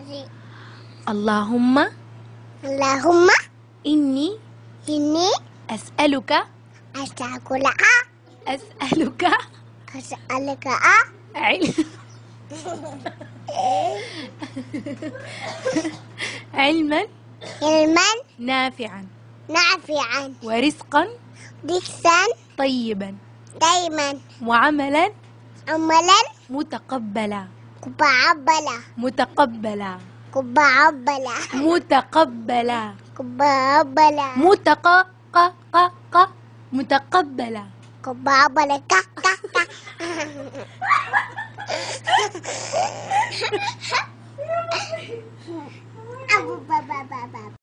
اللهم اللهم إني إني أسألك أسألك علم علما علما نافعا نافعا ورزقا رزقا طيبا دائما وعملا عملا متقبلا كبعبلا متقبلا كبعبلا متقبلا كبعبلا متقبلا كبعبلا أبو بابا